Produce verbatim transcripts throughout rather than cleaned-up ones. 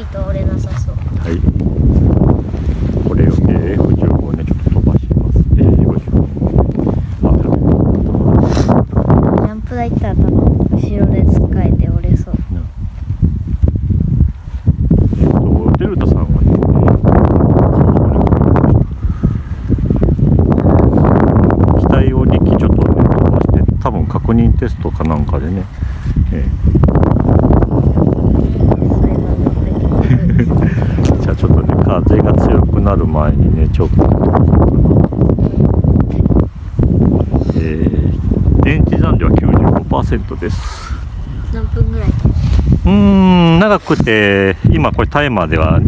ート折れなさそう。 はい。これを エフじゅうご ね、ちょっと飛ばします。エフじゅうご。あ、 ジャンプ台行ったら多分後ろでつっかえて折れそう。 えっとデルタさんはね、機体をにきちょっとね飛ばして、多分確認テストかなんかでね。えー、じゃあちょっとね風が強くなる前にねちょっと、えー、電池残量は きゅうじゅうごパーセント です。 何分ぐらい？ うーん、長くて今これタイマーでは、ん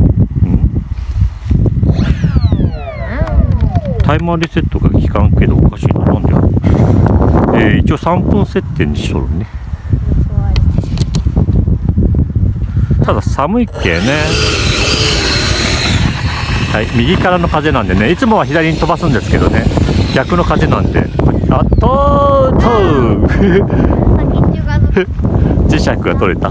タイマーリセットが効かんけどおかしいな、なんでやろう。えー、一応さんぷん設定にしとるね。ただ寒いっけね。はい、右からの風なんでね、いつもは左に飛ばすんですけどね、逆の風なんで、あっとーとー磁石が取れた。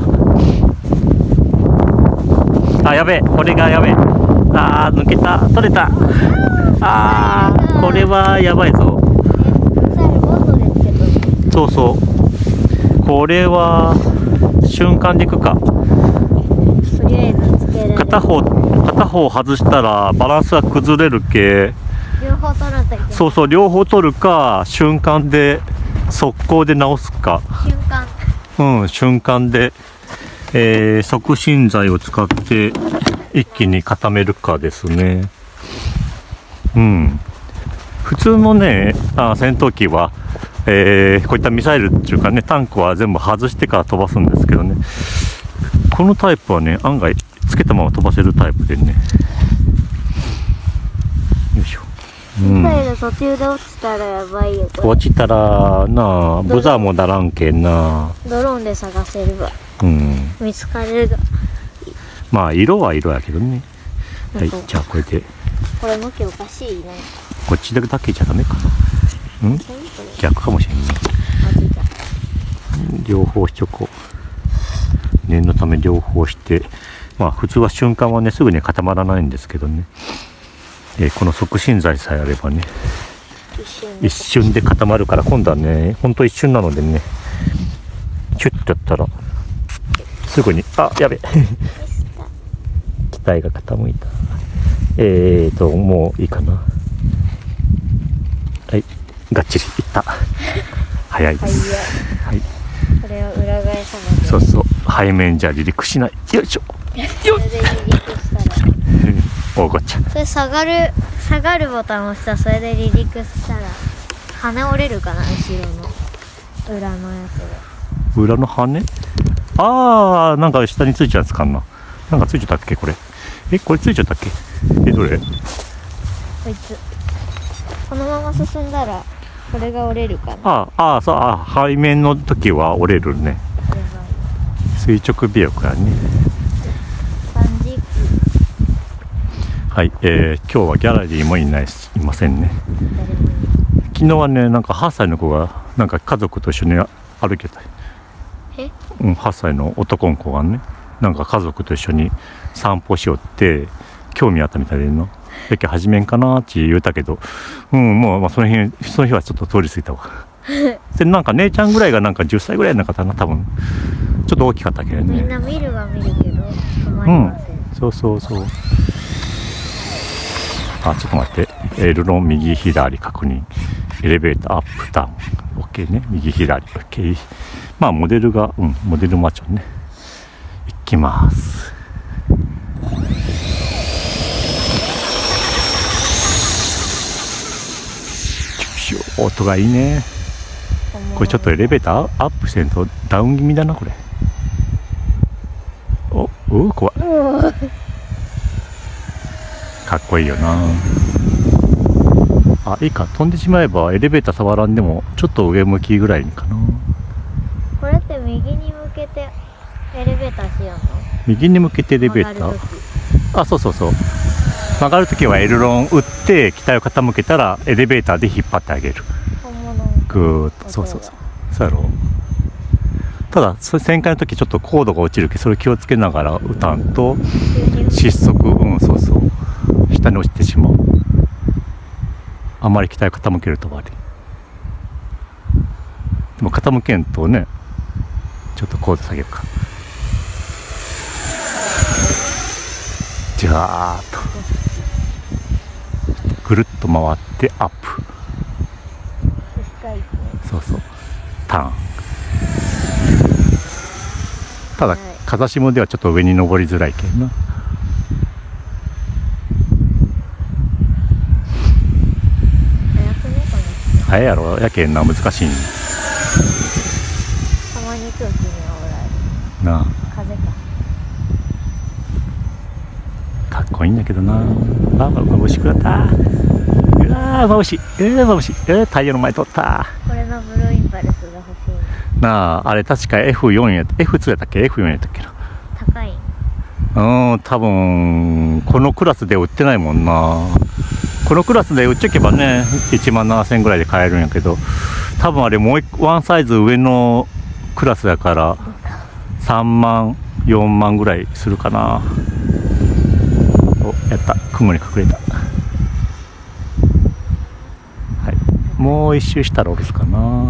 あ、やべえ、これがやべえ。あー、抜けた、取れた。あー、これはやばいぞ。そうそう、これは瞬間でいくか。 とりあえずつける。 片方片方外したらバランスが崩れるけ、 両方取らないといけない。 そうそう、両方取るか瞬間で速攻で直すか。 瞬間。 うん、瞬間で、えー、促進剤を使って一気に固めるかですね。うん、普通のねあ戦闘機は、えー、こういったミサイルっていうかね、タンクは全部外してから飛ばすんですけどね、このタイプはね案外つけたまま飛ばせるタイプでね。よいしょ。 ミサイル途中で落ちたらやばいよ。これ落ちたらなあ、ブザーもならんけんな。 ドローンで探せれば、 うん、 見つかれるが。 まあ色は色やけどね。はい、じゃあこれでこれ向きおかしいね。 こっちだけじゃダメかな。ん逆かもしれんね。両方しとこう。念のため両方して、まあ普通は瞬間はねすぐに固まらないんですけどね、えー、この促進剤さえあればね一瞬で固まるから、今度はねほんと一瞬なのでね、チュッとやったらすぐに、あ、やべ機体が傾いた。えーともういいかな。はい、がっちりいった。早いです。はい、 これを裏返さないと。 そうそう、背面じゃ離陸しない。よいしょ。よっ。 それで離陸したらおごっちゃ。 それ下がる下がるボタンを押したら、それで離陸したら羽折れるかな、後ろの裏のやつで。 裏の羽？ああ、なんか下についちゃうやつかな。なんかついちゃったっけこれ。え、これついちゃったっけ。え、どれ？ こいつこのまま進んだらこれが折れるかな。 ああ、そう、あ、背面の時は折れるね。垂直尾翼やね。はい、えー、今日はギャラリーもいないしいませんね。昨日はね、なんかはっさいの子がなんか家族と一緒に歩けた。 え？ うん、はっさいの男の子がね、なんか家族と一緒に散歩しよって興味あったみたいでな。だけ始めんかなって言うたけど、うん、もう、まあ、その日その日はちょっと通り過ぎたわ。でなんか姉ちゃんぐらいがなんかじゅっさいぐらいの方が多分ちょっと大きかったけどね。 みんな見るは見るけど止まりません。 うん、そうそうそう。あ、ちょっと待って、エルロン右左確認、エレベーターアップダウン OK ね、右左 OK。 まあモデルが、うん、モデルマチョンね。行きます。音がいいね。これちょっとエレベーターアップしてんとダウン気味だなこれ。おお、怖い。かっこいいよな。あ、いいか、飛んでしまえばエレベーター触らんでもちょっと上向きぐらいかな。 これって右に向けてエレベーターしようの？ 右に向けてエレベーター。あ、そうそうそう。曲がるときはエルロン打って機体を傾けたらエレベーターで引っ張ってあげる。ぐーっと、そうそうそう。そうやろ。 ただ旋回の時ちょっと高度が落ちるけど、それ気をつけながら打たんと失速、うんそうそう、下に落ちてしまう。あまり機体が傾けると悪い。でも傾けんとね、ちょっと高度下げるか。じゃーっとぐるっと回ってアップ。そうそう、ターン。ただ風下ではちょっと上に登りづらいけんな。早いやろ、やけんな、難しいん。 たまに空気に煽られるなあ、 風か。 かっこいいんだけどな。あ、眩しくなった。うわー眩しい、えー、眩しい、えー、太陽の前通った。 これのブルーインパルスが欲しいなあ、あれ確か エフフォー や エフツー やったっけ、 エフフォー やったっけな。 高い。 うん、多分このクラスで売ってないもんな。このクラスで売っちゃけばね、いちまんななせんぐらいで買えるんやけど、多分あれもうワンサイズ上のクラスだからさんまんよんまんぐらいするかな。お、やった、雲に隠れた。はい、もう一周したらおろすかな。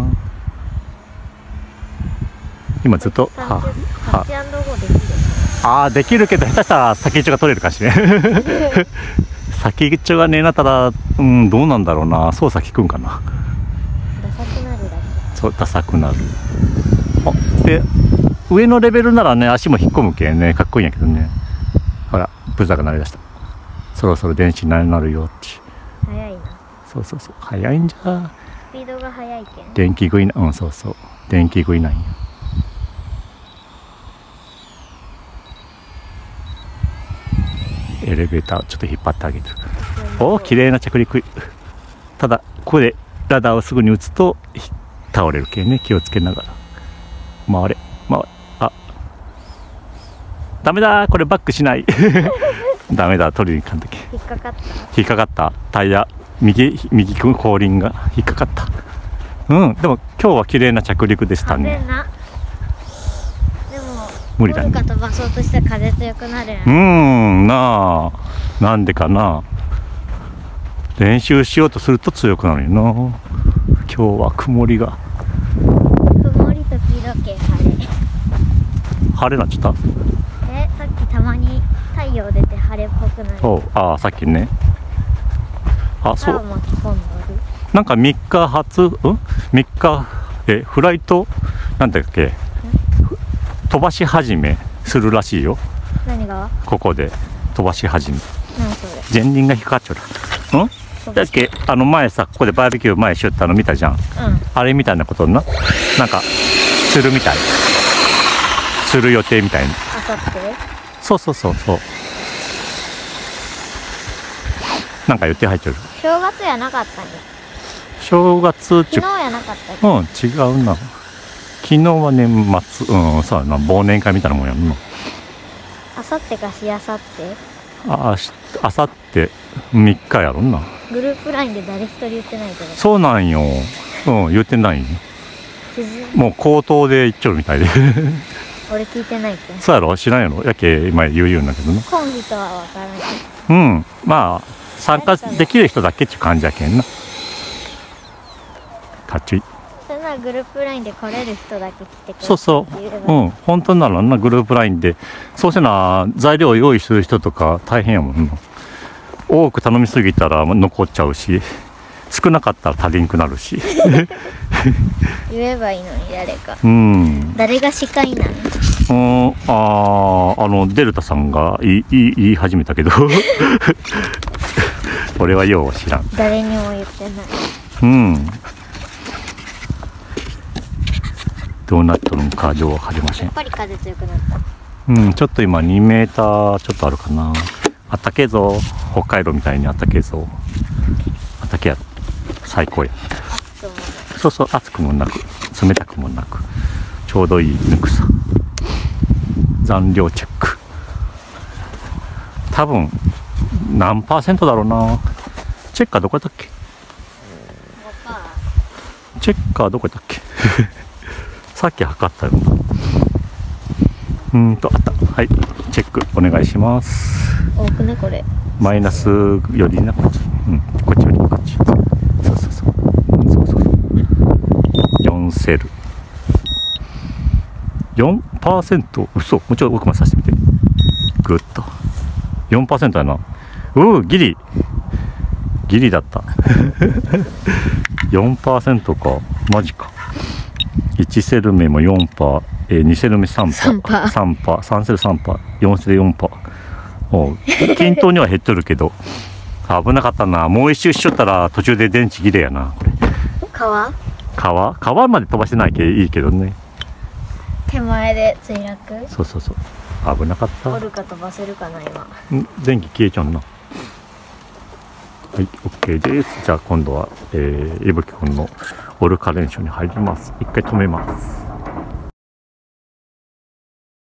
今ずっとははああ、できるけど下手したら先っちょが取れるかしれん。先っちょがねえなったら、うん、どうなんだろうな。操作効くんかな。 ダサくなるだけ。 そう、ダサくなる。あ、で上のレベルならね、足も引っ込むけんね、かっこいいんやけどね。ほら、ブザーが鳴りだした。そろそろ電子になるよって。 早いな。 そうそうそう、早いんじゃ。 スピードが速いけん。 電気食いな、うん、そうそう、電気食いなんや。エレベーターをちょっと引っ張ってあげる。お、綺麗な着陸。ただここでラダーをすぐに打つと倒れるけんね、気をつけながら回れ回れ。あ、ダメだ、これバックしない。ダメだ、取りに行かんとき。 引っかかった。 引っかかった。タイヤ右右後輪が引っかかった。うん、でも今日は綺麗な着陸でしたね。無理だね。 飛ばそうとしたら風強くなる。 うーん、なあ、なんでかな。練習しようとすると強くなるよな。今日は曇りが。 曇り時々晴れ。 晴れなっちゃった。 え、さっきたまに太陽出て晴れっぽくなる。 そう、ああ、さっきね。あ、そう。 巻き込んどる。 なんかみっか発、うん？みっか、え、フライト、なんだっけ。飛ばし始めするらしいよ。 何が？ ここで飛ばし始め。 何それ？ 前輪が引っかかっちゃう。うん？だっけ、あの前さ、ここでバーベキュー前しよったの見たじゃん。うん、あれみたいなことな。なんかするみたい。する予定みたいな。 あさって？ そうそうそうそう。なんか予定入っちゃう。 正月やなかったね。 正月昨日やなかったっけ？うん、違うな。昨日は年末、うん、そうやな、忘年会みたいなもんやんの。 あさってかしあさって？ ああ、あさってみっかやろんな。 グループラインで誰一人言ってないけど。 そうなんよ。うん、言ってないよ。もう口頭で言っちゃうみたいで。 俺聞いてないけど。 そうやろ、知らんやろ。やけ今言う言うんだけどな。 今人は分からない。 うん、まあ参加できる人だけっていう感じやけんな。かっちょいい。 それならグループラインで来れる人だけ来てくれる。 そうそう、うん、本当ならな、グループラインで。そうせな材料を用意する人とか大変やもんな。多く頼みすぎたら残っちゃうし、少なかったら足りんくなるし。 言えばいいのに誰か。 うん、 誰が司会なの？ うん、ああ、あのデルタさんが言い言い言い始めたけど。俺はよう知らん。 誰にも言ってない。 うん、どうなっとるのかよう分かりません。 やっぱり風強くなった。 うん、ちょっと今にメーターちょっとあるかな。あったけえぞ、北海道みたいにあったけえぞ。あったけや、最高や。そうそう、暑くもなく冷たくもなくちょうどいいぬくさ。残量チェック。多分何パーセントだろうな。チェッカーどこだっけ？チェッカーどこだっけ？さっき測ったよな。 うーんとあった。はい、チェックお願いします。 多くねこれ。 マイナスよりな、こっち、うん、こっちよりこっち。そうそうそう、そうそうそう。よんセル。よんパーセント、嘘、もうちょっと奥までさせてみて。グッと。よんパーセント やな。うー、ギリ。ギリだった。よんパーセント か。マジか。いちセル目も よんパーセント、えー、にセル目 さんパーセント、さんパーセント、さんセル さんパーセント、よんセル よんパーセント。おう、均等には減っとるけど、危なかったな。もう一周しちょったら途中で電池切れやな、これ。 川川川まで飛ばしてないけいいけどね。 手前で墜落。 そうそうそう。危なかった。 オルカ飛ばせるかな、今。 ん、電気消えちゃうな。はい、OK です。じゃあ今度は、えー、いぶきくんのオルカ練習に入ります。一回止めます。